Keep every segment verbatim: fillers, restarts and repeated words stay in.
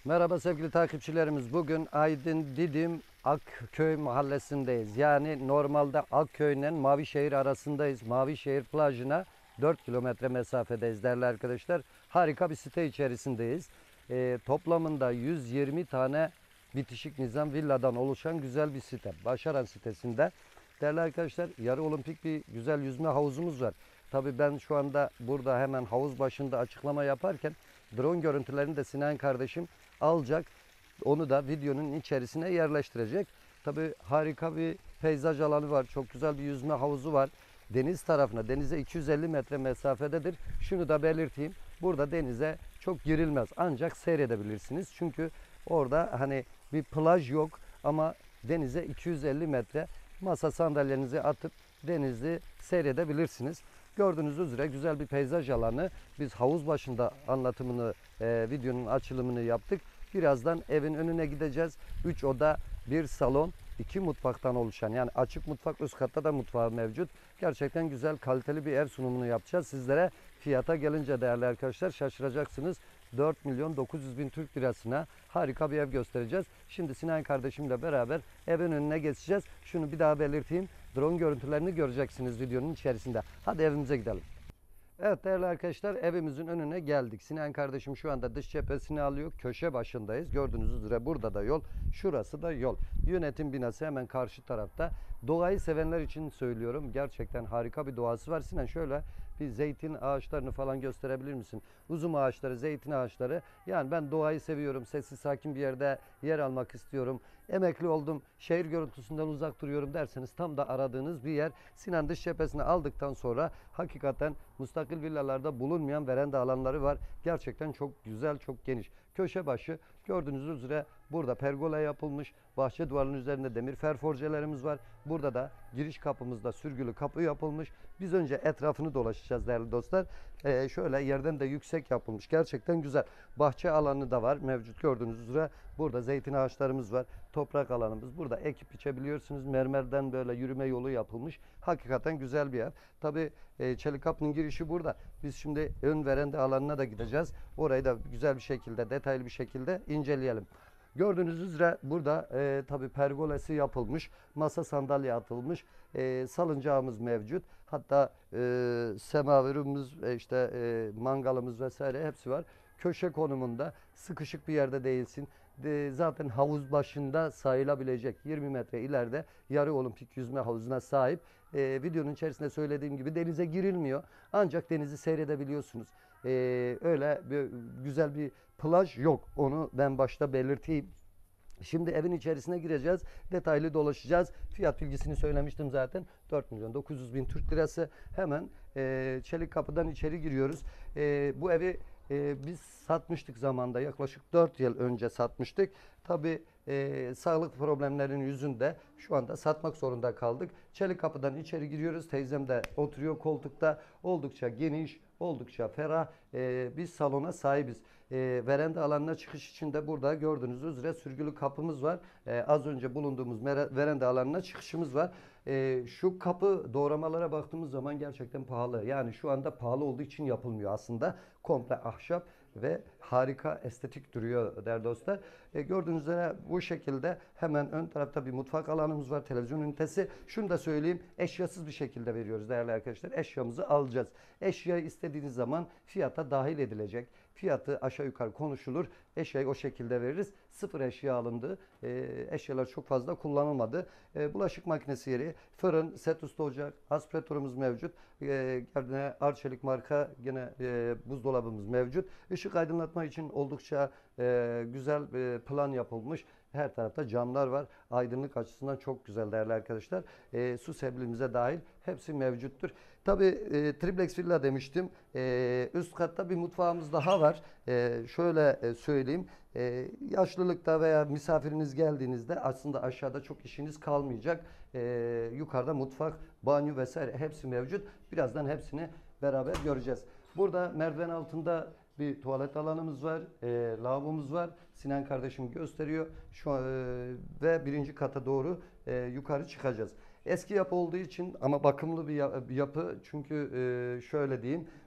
Merhaba sevgili takipçilerimiz. Bugün Aydın Didim Akköy mahallesindeyiz. Yani normalde Akköy'den Mavişehir arasındayız. Mavişehir plajına dört kilometre mesafedeyiz değerli arkadaşlar. Harika bir site içerisindeyiz. Ee, toplamında yüz yirmi tane bitişik nizam villadan oluşan güzel bir site. Başaran sitesinde. Değerli arkadaşlar, yarı olimpik bir güzel yüzme havuzumuz var. Tabii ben şu anda burada hemen havuz başında açıklama yaparken drone görüntülerini de Sinan kardeşim alacak. Onu da videonun içerisine yerleştirecek. Tabii harika bir peyzaj alanı var. Çok güzel bir yüzme havuzu var. Deniz tarafına, denize iki yüz elli metre mesafededir. Şunu da belirteyim. Burada denize çok girilmez. Ancak seyredebilirsiniz. Çünkü orada hani bir plaj yok ama denize iki yüz elli metre masa sandalyenizi atıp denizi seyredebilirsiniz. Gördüğünüz üzere güzel bir peyzaj alanı. Biz havuz başında anlatımını, e, videonun açılımını yaptık. Birazdan evin önüne gideceğiz. üç oda, bir salon, iki mutfaktan oluşan, yani açık mutfak, üst katta da mutfağı mevcut. Gerçekten güzel, kaliteli bir ev sunumunu yapacağız. Sizlere fiyata gelince değerli arkadaşlar şaşıracaksınız. dört milyon dokuz yüz bin Türk lirasına harika bir ev göstereceğiz. Şimdi Sinan kardeşimle beraber evin önüne geçeceğiz. Şunu bir daha belirteyim. Drone görüntülerini göreceksiniz videonun içerisinde. Hadi evimize gidelim. Evet değerli arkadaşlar, evimizin önüne geldik. Sinan kardeşim şu anda dış cephesini alıyor. Köşe başındayız. Gördüğünüz üzere burada da yol. Şurası da yol. Yönetim binası hemen karşı tarafta. Doğayı sevenler için söylüyorum. Gerçekten harika bir doğası var. Sinan şöyle bir zeytin ağaçlarını falan gösterebilir misin? Uzun ağaçları, zeytin ağaçları. Yani ben doğayı seviyorum. Sessiz sakin bir yerde yer almak istiyorum. Emekli oldum. Şehir görüntüsünden uzak duruyorum derseniz tam da aradığınız bir yer. Sinan dış cephesini aldıktan sonra hakikaten müstakil villalarda bulunmayan veranda alanları var. Gerçekten çok güzel, çok geniş. Köşe başı gördüğünüz üzere burada pergola yapılmış. Bahçe duvarının üzerinde demir ferforjelerimiz var. Burada da giriş kapımızda sürgülü kapı yapılmış. Biz önce etrafını dolaşacağız değerli dostlar. Ee, şöyle yerden de yüksek yapılmış. Gerçekten güzel. Bahçe alanı da var mevcut gördüğünüz üzere. Burada zeytin ağaçlarımız var. Toprak alanımız. Burada ekip biçebiliyorsunuz. Mermerden böyle yürüme yolu yapılmış. Hakikaten güzel bir yer. Tabii e, çelik kapının girişi burada. Biz şimdi ön veranda alanına da gideceğiz. Orayı da güzel bir şekilde, detaylı bir şekilde inceleyelim. Gördüğünüz üzere burada e, tabi pergolesi yapılmış, masa sandalye atılmış, e, salıncağımız mevcut. Hatta e, semaverimiz, e, işte e, mangalımız vesaire hepsi var. Köşe konumunda, sıkışık bir yerde değilsin. De, zaten havuz başında sayılabilecek yirmi metre ileride yarı olimpik yüzme havuzuna sahip. E, videonun içerisinde söylediğim gibi denize girilmiyor. Ancak denizi seyredebiliyorsunuz. E, öyle bir, güzel bir plaj yok. Onu ben başta belirteyim. Şimdi evin içerisine gireceğiz. Detaylı dolaşacağız. Fiyat bilgisini söylemiştim zaten. dört milyon dokuz yüz bin Türk lirası. Hemen e, çelik kapıdan içeri giriyoruz. E, bu evi e, biz satmıştık zamanda. Yaklaşık dört yıl önce satmıştık. Tabi e, sağlık problemlerinin yüzünde şu anda satmak zorunda kaldık. Çelik kapıdan içeri giriyoruz. Teyzem de oturuyor koltukta. Oldukça geniş, oldukça ferah e, bir salona sahibiz. E, veranda alanına çıkış için de burada gördüğünüz üzere sürgülü kapımız var. E, az önce bulunduğumuz veranda alanına çıkışımız var. E, şu kapı doğramalara baktığımız zaman gerçekten pahalı. Yani şu anda pahalı olduğu için yapılmıyor aslında. Komple ahşap ve harika estetik duruyor değerli dostlar. E, gördüğünüz üzere bu şekilde hemen ön tarafta bir mutfak alanımız var. Televizyon ünitesi. Şunu da söyleyeyim. Eşyasız bir şekilde veriyoruz değerli arkadaşlar. Eşyamızı alacağız. Eşyayı istediğiniz zaman fiyata dahil edilecek. Fiyatı aşağı yukarı konuşulur. Eşyayı o şekilde veririz. Sıfır eşya alındı. E, eşyalar çok fazla kullanılmadı. E, bulaşık makinesi yeri, fırın, set üstü ocak, aspiratörümüz mevcut. E, yine Arçelik marka yine e, buzdolabımız mevcut. Işık aydınlatma için oldukça e, güzel e, plan yapılmış. Her tarafta camlar var. Aydınlık açısından çok güzel değerli arkadaşlar. E, su sebilimize dahil hepsi mevcuttur. Tabi e, triplex villa demiştim. E, üst katta bir mutfağımız daha var. E, şöyle e, söyleyeyim. E, yaşlılıkta veya misafiriniz geldiğinizde aslında aşağıda çok işiniz kalmayacak. E, yukarıda mutfak, banyo vesaire hepsi mevcut. Birazdan hepsini beraber göreceğiz. Burada merdiven altında bir tuvalet alanımız var, e, lavabomuz var. Sinan kardeşim gösteriyor. Şu an, e, ve birinci kata doğru e, yukarı çıkacağız. Eski yapı olduğu için ama bakımlı bir yapı çünkü e, şöyle diyeyim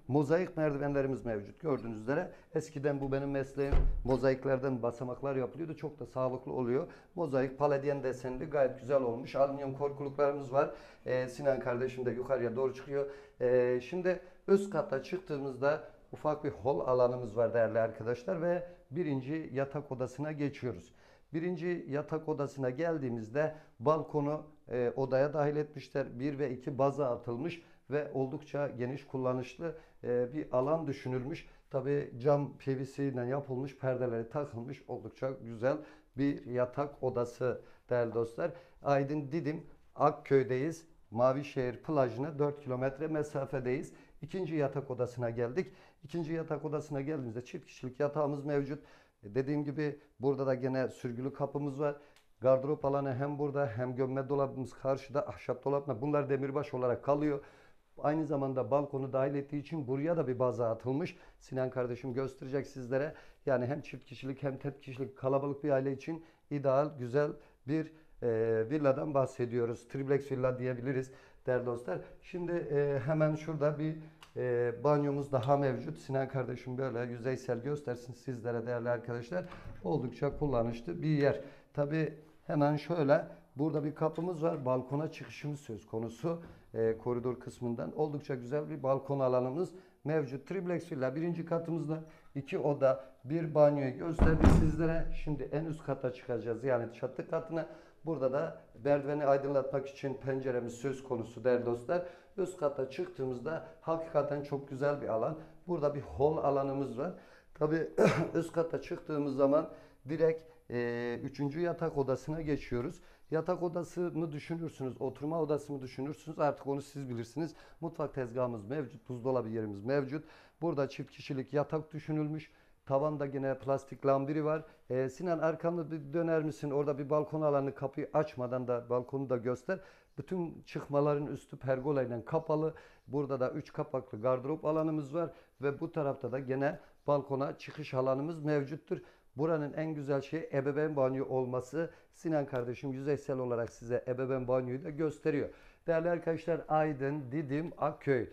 Mozaik merdivenlerimiz mevcut. Gördüğünüz üzere eskiden bu benim mesleğim. Mozaiklerden basamaklar yapılıyordu. Çok da sağlıklı oluyor. Mozaik paladyen desenli gayet güzel olmuş. Alüminyum korkuluklarımız var. Ee, Sinan kardeşim de yukarıya doğru çıkıyor. Ee, şimdi üst kata çıktığımızda ufak bir hol alanımız var değerli arkadaşlar ve birinci yatak odasına geçiyoruz. Birinci yatak odasına geldiğimizde balkonu e, odaya dahil etmişler. Bir ve iki baza atılmış ve oldukça geniş kullanışlı e, bir alan düşünülmüş. Tabi cam P V C ile yapılmış, perdeleri takılmış, oldukça güzel bir yatak odası değerli dostlar. Aydın Didim Akköy'deyiz. Mavişehir plajına dört kilometre mesafedeyiz. İkinci yatak odasına geldik. İkinci yatak odasına geldiğimizde çift kişilik yatağımız mevcut. Dediğim gibi burada da gene sürgülü kapımız var. Gardırop alanı hem burada hem gömme dolabımız karşıda, ahşap dolapla. Bunlar demirbaş olarak kalıyor. Aynı zamanda balkonu dahil ettiği için buraya da bir baza atılmış. Sinan kardeşim gösterecek sizlere. Yani hem çift kişilik hem tek kişilik kalabalık bir aile için ideal, güzel bir e, villadan bahsediyoruz. Triplex villa diyebiliriz değerli dostlar. Şimdi e, hemen şurada bir e, banyomuz daha mevcut. Sinan kardeşim böyle yüzeysel göstersin sizlere değerli arkadaşlar. Oldukça kullanışlı bir yer. Tabi hemen şöyle burada bir kapımız var. Balkona çıkışımız söz konusu. E, koridor kısmından oldukça güzel bir balkon alanımız mevcut. Triplex villa birinci katımızda iki oda bir banyoyu gösterdik sizlere. Şimdi en üst kata çıkacağız. Yani çatı katına. Burada da merdiveni aydınlatmak için penceremiz söz konusu değerli dostlar. Üst kata çıktığımızda hakikaten çok güzel bir alan. Burada bir hol alanımız var. Tabi üst kata çıktığımız zaman direkt e, üçüncü yatak odasına geçiyoruz. Yatak odasını düşünürsünüz, oturma odası mı düşünürsünüz, artık onu siz bilirsiniz. Mutfak tezgahımız mevcut, buzdolabı yerimiz mevcut. Burada çift kişilik yatak düşünülmüş. Tavanda yine plastik lambiri var. Ee, Sinan arkamda bir döner misin? Orada bir balkon alanı, kapıyı açmadan da balkonu da göster. Bütün çıkmaların üstü pergolayla kapalı. Burada da üç kapaklı gardırop alanımız var. Ve bu tarafta da gene balkona çıkış alanımız mevcuttur. Buranın en güzel şeyi ebeveyn banyo olması. Sinan kardeşim yüzeysel olarak size ebeveyn banyoyu da gösteriyor. Değerli arkadaşlar, Aydın, Didim, Akköy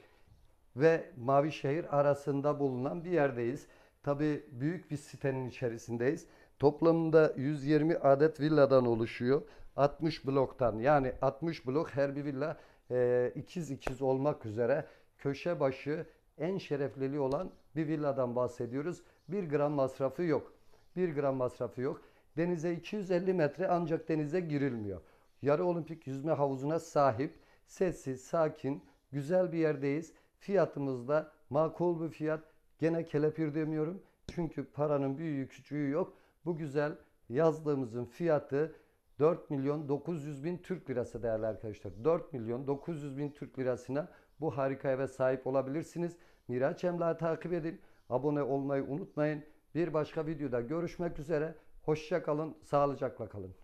ve Mavişehir arasında bulunan bir yerdeyiz. Tabi büyük bir sitenin içerisindeyiz. Toplamında yüz yirmi adet villadan oluşuyor. altmış bloktan, yani altmış blok, her bir villa e, ikiz ikiz olmak üzere köşe başı en şerefliliği olan bir villadan bahsediyoruz. Bir gram masrafı yok. Bir gram masrafı yok. Denize iki yüz elli metre, ancak denize girilmiyor. Yarı olimpik yüzme havuzuna sahip, sessiz, sakin, güzel bir yerdeyiz. Fiyatımız da makul bir fiyat. Gene kelepir demiyorum. Çünkü paranın büyüğü küçüğü yok. Bu güzel yazdığımızın fiyatı dört milyon dokuz yüz bin Türk lirası değerli arkadaşlar. dört milyon dokuz yüz bin Türk lirasına bu harika eve sahip olabilirsiniz. Miraç Emlak'ı takip edin. Abone olmayı unutmayın. Bir başka videoda görüşmek üzere. Hoşça kalın, sağlıcakla kalın.